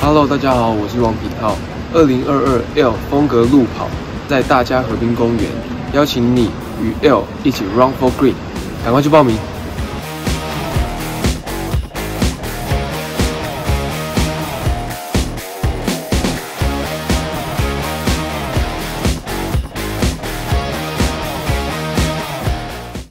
Hello， 大家好，我是王品浩。2022 L 风格路跑在大家河滨公园，邀请你与 L 一起 Run for Green，赶快去报名！